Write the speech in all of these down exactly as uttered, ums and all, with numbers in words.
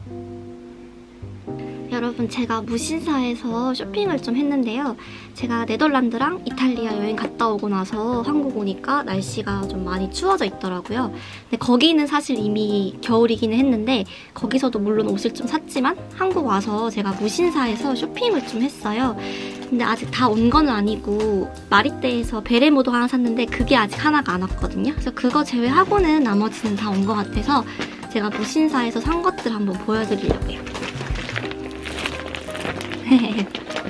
여러분, 제가 무신사에서 쇼핑을 좀 했는데요. 제가 네덜란드랑 이탈리아 여행 갔다 오고 나서 한국 오니까 날씨가 좀 많이 추워져 있더라고요. 근데 거기는 사실 이미 겨울이기는 했는데 거기서도 물론 옷을 좀 샀지만 한국 와서 제가 무신사에서 쇼핑을 좀 했어요. 근데 아직 다 온 건 아니고 마리떼에서 베레모도 하나 샀는데 그게 아직 하나가 안 왔거든요. 그래서 그거 제외하고는 나머지는 다 온 것 같아서 제가 무신사에서 산 것들 한번 보여드리려고요. 이렇게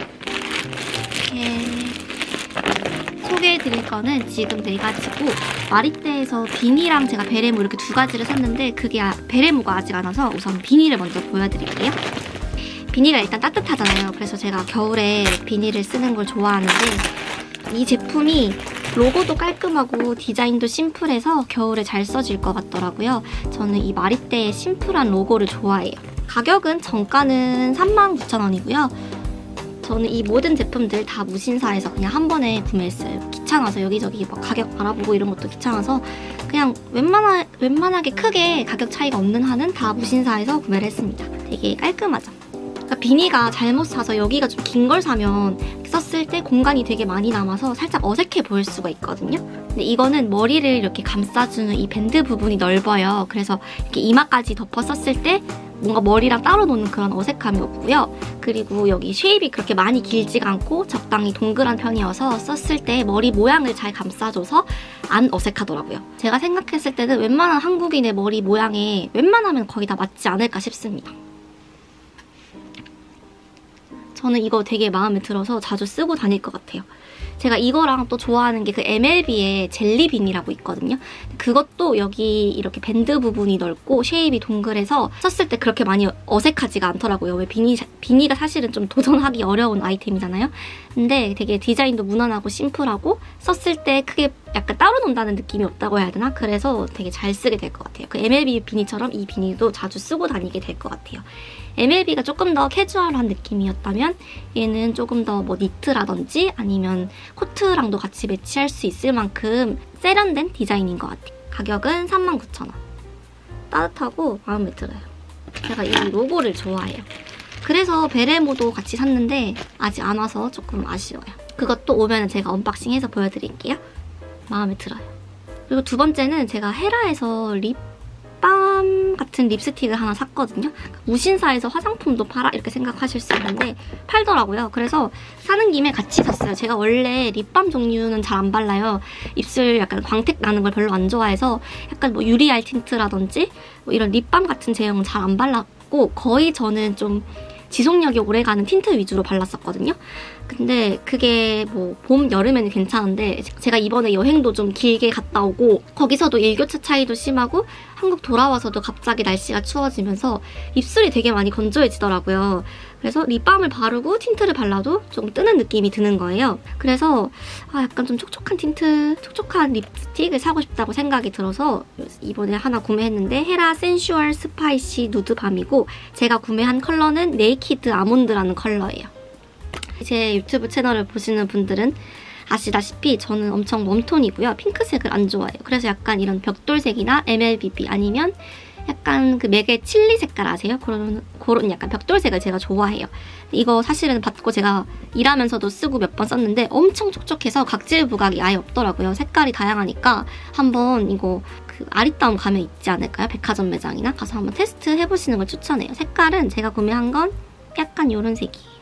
소개해드릴 거는 지금 네 가지고 마리떼에서 비니랑 제가 베레모 이렇게 두 가지를 샀는데 그게 아, 베레모가 아직 안 와서 우선 비니를 먼저 보여드릴게요. 비니가 일단 따뜻하잖아요. 그래서 제가 겨울에 비니를 쓰는 걸 좋아하는데 이 제품이 로고도 깔끔하고 디자인도 심플해서 겨울에 잘 써질 것 같더라고요. 저는 이 마리떼의 심플한 로고를 좋아해요. 가격은 정가는 삼만 구천 원이고요. 저는 이 모든 제품들 다 무신사에서 그냥 한 번에 구매했어요. 귀찮아서 여기저기 막 가격 알아보고 이런 것도 귀찮아서 그냥 웬만하, 웬만하게 크게 가격 차이가 없는 한은 다 무신사에서 구매를 했습니다. 되게 깔끔하죠? 그러니까 비니가 잘못 사서 여기가 좀 긴 걸 사면 썼을 때 공간이 되게 많이 남아서 살짝 어색해 보일 수가 있거든요. 근데 이거는 머리를 이렇게 감싸주는 이 밴드 부분이 넓어요. 그래서 이렇게 이마까지 덮어 썼을 때 뭔가 머리랑 따로 노는 그런 어색함이 없고요. 그리고 여기 쉐입이 그렇게 많이 길지가 않고 적당히 동그란 편이어서 썼을 때 머리 모양을 잘 감싸줘서 안 어색하더라고요. 제가 생각했을 때는 웬만한 한국인의 머리 모양에 웬만하면 거의 다 맞지 않을까 싶습니다. 저는 이거 되게 마음에 들어서 자주 쓰고 다닐 것 같아요. 제가 이거랑 또 좋아하는 게 그 엠엘비의 젤리빈이라고 있거든요. 그것도 여기 이렇게 밴드 부분이 넓고 쉐입이 동그래서 썼을 때 그렇게 많이 어색하지가 않더라고요. 왜 비니, 비니가 사실은 좀 도전하기 어려운 아이템이잖아요. 근데 되게 디자인도 무난하고 심플하고 썼을 때 크게 약간 따로 논다는 느낌이 없다고 해야 되나? 그래서 되게 잘 쓰게 될 것 같아요. 그 엠엘비 비니처럼 이 비니도 자주 쓰고 다니게 될 것 같아요. 엠엘비가 조금 더 캐주얼한 느낌이었다면 얘는 조금 더 뭐 니트라든지 아니면 코트랑도 같이 매치할 수 있을 만큼 세련된 디자인인 것 같아요. 가격은 삼만 구천 원. 따뜻하고 마음에 들어요. 제가 이 로고를 좋아해요. 그래서 베레모도 같이 샀는데 아직 안 와서 조금 아쉬워요. 그것도 오면 제가 언박싱해서 보여드릴게요. 마음에 들어요. 그리고 두 번째는 제가 헤라에서 립밤 같은 립스틱을 하나 샀거든요. 무신사에서 화장품도 팔아? 이렇게 생각하실 수 있는데 팔더라고요. 그래서 사는 김에 같이 샀어요. 제가 원래 립밤 종류는 잘 안 발라요. 입술 약간 광택 나는 걸 별로 안 좋아해서 약간 뭐 유리알 틴트라든지 뭐 이런 립밤 같은 제형은 잘 안 발랐고 거의 저는 좀 지속력이 오래가는 틴트 위주로 발랐었거든요. 근데 그게 뭐 봄, 여름에는 괜찮은데 제가 이번에 여행도 좀 길게 갔다 오고 거기서도 일교차 차이도 심하고 한국 돌아와서도 갑자기 날씨가 추워지면서 입술이 되게 많이 건조해지더라고요. 그래서 립밤을 바르고 틴트를 발라도 조금 뜨는 느낌이 드는 거예요. 그래서 아, 약간 좀 촉촉한 틴트, 촉촉한 립스틱을 사고 싶다고 생각이 들어서 이번에 하나 구매했는데 헤라 센슈얼 스파이시 누드밤이고 제가 구매한 컬러는 네이키드 아몬드라는 컬러예요. 제 유튜브 채널을 보시는 분들은 아시다시피 저는 엄청 웜톤이고요. 핑크색을 안 좋아해요. 그래서 약간 이런 벽돌색이나 엠엘비비 아니면 약간 그 맥의 칠리 색깔 아세요? 그런, 그런 약간 벽돌색을 제가 좋아해요. 이거 사실은 받고 제가 일하면서도 쓰고 몇 번 썼는데 엄청 촉촉해서 각질 부각이 아예 없더라고요. 색깔이 다양하니까 한번 이거 그 아리따움 가면 있지 않을까요? 백화점 매장이나 가서 한번 테스트 해보시는 걸 추천해요. 색깔은 제가 구매한 건 약간 이런 색이에요.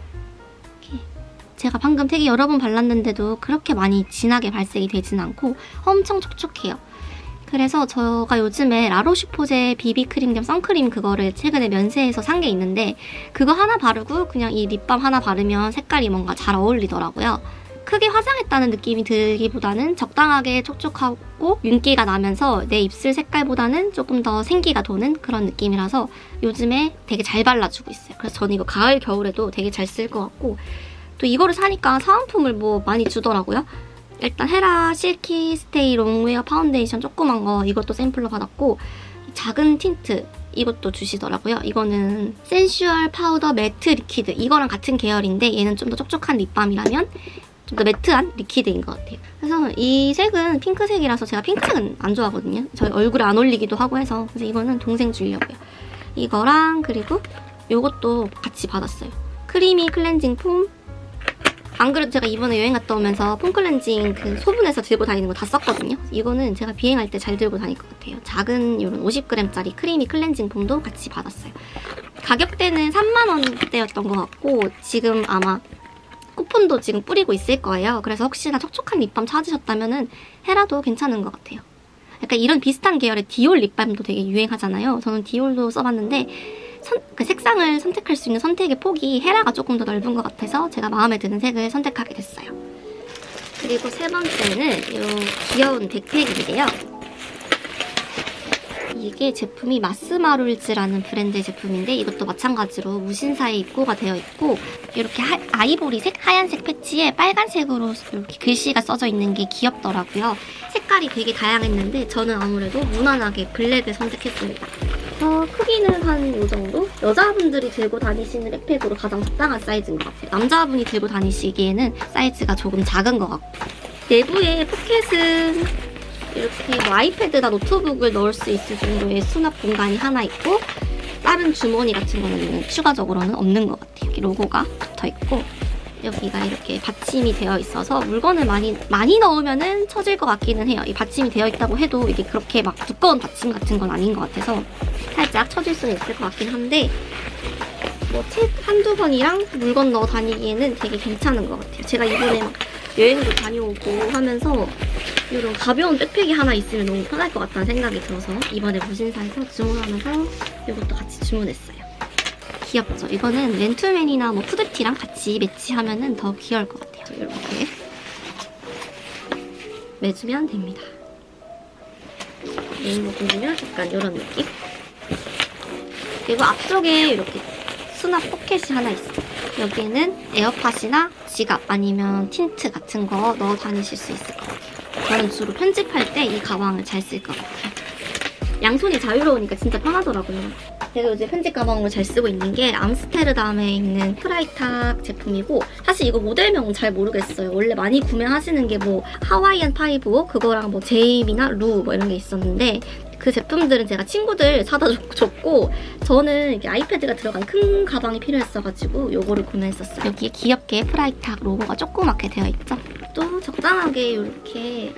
제가 방금 되게 여러 번 발랐는데도 그렇게 많이 진하게 발색이 되진 않고 엄청 촉촉해요. 그래서 제가 요즘에 라로슈포제 비비크림 겸 선크림 그거를 최근에 면세에서 산 게 있는데 그거 하나 바르고 그냥 이 립밤 하나 바르면 색깔이 뭔가 잘 어울리더라고요. 크게 화장했다는 느낌이 들기보다는 적당하게 촉촉하고 윤기가 나면서 내 입술 색깔보다는 조금 더 생기가 도는 그런 느낌이라서 요즘에 되게 잘 발라주고 있어요. 그래서 저는 이거 가을, 겨울에도 되게 잘 쓸 것 같고 또 이거를 사니까 사은품을 뭐 많이 주더라고요. 일단 헤라 실키 스테이 롱웨어 파운데이션 조그만 거 이것도 샘플로 받았고 작은 틴트 이것도 주시더라고요. 이거는 센슈얼 파우더 매트 리퀴드 이거랑 같은 계열인데 얘는 좀 더 촉촉한 립밤이라면 좀 더 매트한 리퀴드인 것 같아요. 그래서 이 색은 핑크색이라서 제가 핑크색은 안 좋아하거든요. 저희 얼굴에 안 올리기도 하고 해서 그래서 이거는 동생 주려고요. 이거랑 그리고 요것도 같이 받았어요. 크리미 클렌징 폼. 안 그래도 제가 이번에 여행 갔다 오면서 폼 클렌징 그 소분해서 들고 다니는 거 다 썼거든요. 이거는 제가 비행할 때 잘 들고 다닐 것 같아요. 작은 이런 오십 그램짜리 크리미 클렌징 폼도 같이 받았어요. 가격대는 삼만 원대였던 것 같고 지금 아마 쿠폰도 지금 뿌리고 있을 거예요. 그래서 혹시나 촉촉한 립밤 찾으셨다면 헤라도 괜찮은 것 같아요. 약간 이런 비슷한 계열의 디올 립밤도 되게 유행하잖아요. 저는 디올도 써봤는데 선, 그 색상을 선택할 수 있는 선택의 폭이 헤라가 조금 더 넓은 것 같아서 제가 마음에 드는 색을 선택하게 됐어요. 그리고 세 번째는 이 귀여운 백팩인데요. 이게 제품이 마스마룰즈라는 브랜드의 제품인데 이것도 마찬가지로 무신사에 입고가 되어 있고 이렇게 하, 아이보리색 하얀색 패치에 빨간색으로 이렇게 글씨가 써져 있는 게 귀엽더라고요. 색깔이 되게 다양했는데 저는 아무래도 무난하게 블랙을 선택했습니다. 어, 크기는 한 이 정도? 여자분들이 들고 다니시는 백팩으로 가장 적당한 사이즈인 것 같아요. 남자분이 들고 다니시기에는 사이즈가 조금 작은 것 같고 내부의 포켓은 이렇게 뭐 아이패드나 노트북을 넣을 수 있을 정도의 수납 공간이 하나 있고 다른 주머니 같은 거는 추가적으로는 없는 것 같아요. 이렇게 로고가 붙어있고 여기가 이렇게 받침이 되어 있어서 물건을 많이 많이 넣으면은 처질 것 같기는 해요. 이 받침이 되어 있다고 해도 이게 그렇게 막 두꺼운 받침 같은 건 아닌 것 같아서 살짝 처질 수는 있을 것 같긴 한데 뭐 책 한두 번이랑 물건 넣어 다니기에는 되게 괜찮은 것 같아요. 제가 이번에 막 여행도 다녀오고 하면서 이런 가벼운 백팩이 하나 있으면 너무 편할 것 같다는 생각이 들어서 이번에 무신사에서 주문하면서 이것도 같이 주문했어요. 귀엽죠? 이거는 맨투맨이나 뭐 후드티랑 같이 매치하면 더 귀여울 것 같아요. 이렇게 매주면 됩니다. 네이버 보시면 약간 이런 느낌? 그리고 앞쪽에 이렇게 수납 포켓이 하나 있어요. 여기에는 에어팟이나 지갑 아니면 틴트 같은 거 넣어 다니실 수 있을 것 같아요. 저는 주로 편집할 때 이 가방을 잘 쓸 것 같아요. 양손이 자유로우니까 진짜 편하더라고요. 제가 요즘 편집 가방으로 잘 쓰고 있는 게 암스테르담에 있는 프라이탁 제품이고 사실 이거 모델명은 잘 모르겠어요. 원래 많이 구매하시는 게 뭐 하와이안 파이브 그거랑 뭐 제임이나 루 뭐 이런 게 있었는데 그 제품들은 제가 친구들 사다 줬고 저는 이게 아이패드가 들어간 큰 가방이 필요했어가지고 요거를 구매했었어요. 여기에 귀엽게 프라이탁 로고가 조그맣게 되어 있죠. 또 적당하게 이렇게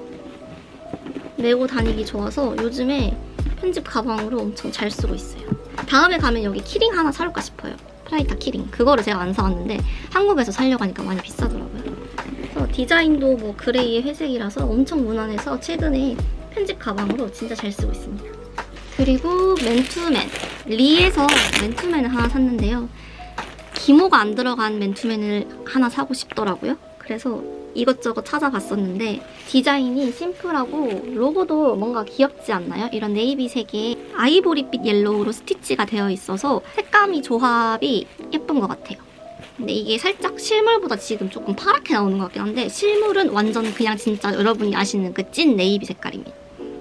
메고 다니기 좋아서 요즘에 편집 가방으로 엄청 잘 쓰고 있어요. 다음에 가면 여기 키링 하나 사올까 싶어요. 프라이탁 키링. 그거를 제가 안 사왔는데 한국에서 사려고 하니까 많이 비싸더라고요. 그래서 디자인도 뭐 그레이의 회색이라서 엄청 무난해서 최근에 편집 가방으로 진짜 잘 쓰고 있습니다. 그리고 맨투맨. 리에서 맨투맨을 하나 샀는데요. 기모가 안 들어간 맨투맨을 하나 사고 싶더라고요. 그래서 이것저것 찾아봤었는데 디자인이 심플하고 로고도 뭔가 귀엽지 않나요? 이런 네이비색의 아이보리빛 옐로우로 스티치가 되어 있어서 색감이 조합이 예쁜 것 같아요. 근데 이게 살짝 실물보다 지금 조금 파랗게 나오는 것 같긴 한데 실물은 완전 그냥 진짜 여러분이 아시는 그 찐 네이비 색깔입니다.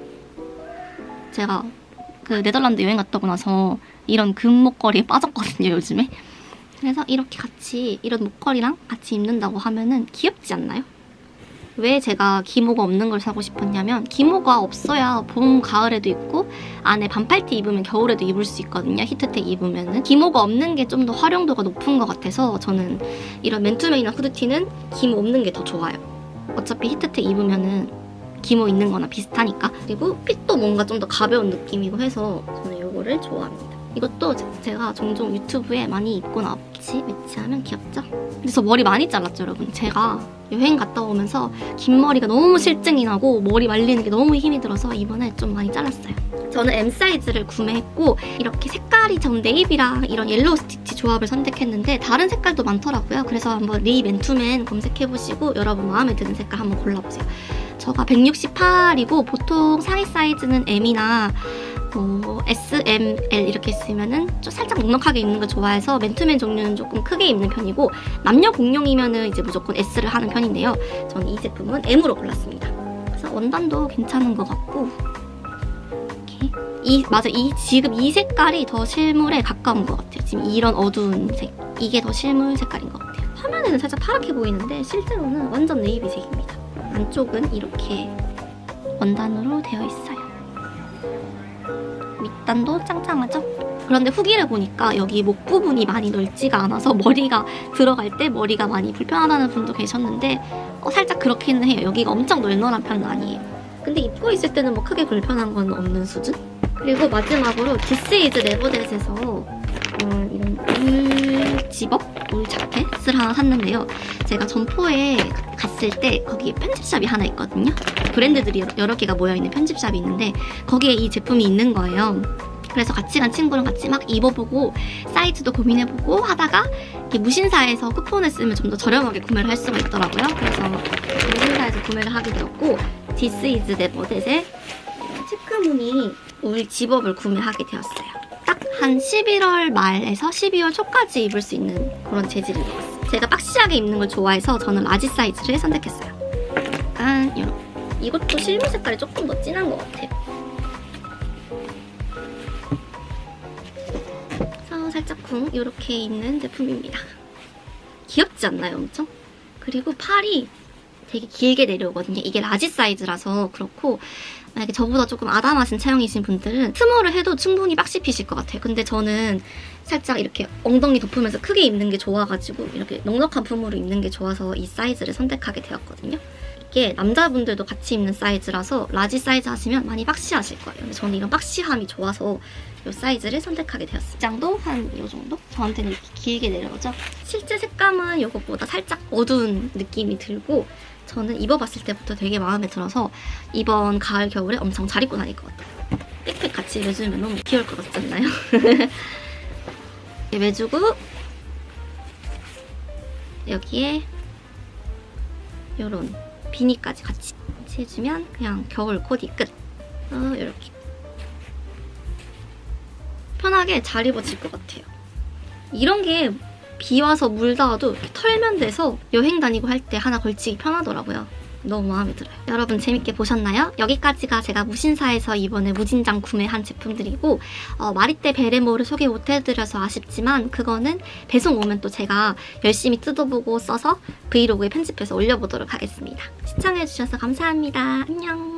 제가 그 네덜란드 여행 갔다 오고 나서 이런 금 목걸이에 빠졌거든요, 요즘에. 그래서 이렇게 같이 이런 목걸이랑 같이 입는다고 하면은 귀엽지 않나요? 왜 제가 기모가 없는 걸 사고 싶었냐면 기모가 없어야 봄, 가을에도 입고 안에 반팔티 입으면 겨울에도 입을 수 있거든요. 히트텍 입으면은. 기모가 없는 게 좀 더 활용도가 높은 것 같아서 저는 이런 맨투맨이나 후드티는 기모 없는 게 더 좋아요. 어차피 히트텍 입으면은 기모 있는 거나 비슷하니까. 그리고 핏도 뭔가 좀 더 가벼운 느낌이고 해서 저는 이거를 좋아합니다. 이것도 제가 종종 유튜브에 많이 입고 나왔지 매치하면 귀엽죠? 그래서 머리 많이 잘랐죠, 여러분. 제가 여행 갔다 오면서 긴 머리가 너무 실증이 나고 머리 말리는 게 너무 힘이 들어서 이번에 좀 많이 잘랐어요. 저는 엠 사이즈를 구매했고 이렇게 색깔이 전 네이비랑 이런 옐로우 스티치 조합을 선택했는데 다른 색깔도 많더라고요. 그래서 한번 리 맨투맨 검색해보시고 여러분 마음에 드는 색깔 한번 골라보세요. 저가 백육십팔이고 보통 상의 사이즈는 M이나 뭐 에스, 엠, 엘 이렇게 쓰면은 좀 살짝 넉넉하게 입는 걸 좋아해서 맨투맨 종류는 조금 크게 입는 편이고 남녀 공용이면은 이제 무조건 S를 하는 편인데요. 저는 이 제품은 M으로 골랐습니다. 그래서 원단도 괜찮은 것 같고 이렇게 이 맞아 이 지금 이 색깔이 더 실물에 가까운 것 같아요. 지금 이런 어두운 색 이게 더 실물 색깔인 것 같아요. 화면에는 살짝 파랗게 보이는데 실제로는 완전 네이비색입니다. 안쪽은 이렇게 원단으로 되어 있어요. 밑단도 짱짱하죠? 그런데 후기를 보니까 여기 목 부분이 많이 넓지가 않아서 머리가 들어갈 때 머리가 많이 불편하다는 분도 계셨는데 어, 살짝 그렇기는 해요. 여기가 엄청 널널한 편은 아니에요. 근데 입고 있을 때는 뭐 크게 불편한 건 없는 수준? 그리고 마지막으로 This is 레버댓에서 어, 이런 울 집업? 울 자켓을 하나 샀는데요. 제가 점포에 갔을 때 거기 편집샵이 하나 있거든요. 브랜드들이 여러 개가 모여있는 편집샵이 있는데 거기에 이 제품이 있는 거예요. 그래서 같이 간 친구랑 같이 막 입어보고 사이즈도 고민해보고 하다가 이렇게 무신사에서 쿠폰을 쓰면 좀 더 저렴하게 구매를 할 수가 있더라고요. 그래서 무신사에서 구매를 하게 되었고 This is 레버댓의 체크무늬 울 집업을 구매하게 되었어요. 딱 한 십일월 말에서 십이월 초까지 입을 수 있는 그런 재질인 것 같아요. 제가 박시하게 입는 걸 좋아해서 저는 라지 사이즈를 선택했어요. 약간 이런 이것도 실물 색깔이 조금 더 진한 것 같아요. 그래서 살짝 쿵 이렇게 있는 제품입니다. 귀엽지 않나요, 엄청? 그리고 팔이 되게 길게 내려오거든요. 이게 라지 사이즈라서 그렇고 만약에 저보다 조금 아담하신 체형이신 분들은 스몰을 해도 충분히 박시 핏일 것 같아요. 근데 저는 살짝 이렇게 엉덩이 덮으면서 크게 입는 게 좋아가지고 이렇게 넉넉한 품으로 입는 게 좋아서 이 사이즈를 선택하게 되었거든요. 이게 남자분들도 같이 입는 사이즈라서 라지 사이즈 하시면 많이 박시하실 거예요. 근데 저는 이런 박시함이 좋아서 이 사이즈를 선택하게 되었어요. 기장도 한 이 정도? 저한테는 이렇게 길게 내려오죠. 실제 색감은 이것보다 살짝 어두운 느낌이 들고 저는 입어봤을 때부터 되게 마음에 들어서 이번 가을 겨울에 엄청 잘 입고 다닐 것 같아요. 백팩 같이 매주면 너무 귀여울 것 같지 않나요? 이렇게 매주고 여기에 이런 비니까지 같이 해주면 그냥 겨울 코디 끝. 어, 이렇게 편하게 잘 입어질 것 같아요. 이런 게 비 와서 물 닿아도 이렇게 털면 돼서 여행 다니고 할 때 하나 걸치기 편하더라고요. 너무 마음에 들어요. 여러분 재밌게 보셨나요? 여기까지가 제가 무신사에서 이번에 무진장 구매한 제품들이고 어, 마리떼 베레모를 소개 못해드려서 아쉽지만 그거는 배송 오면 또 제가 열심히 뜯어보고 써서 브이로그에 편집해서 올려보도록 하겠습니다. 시청해주셔서 감사합니다. 안녕.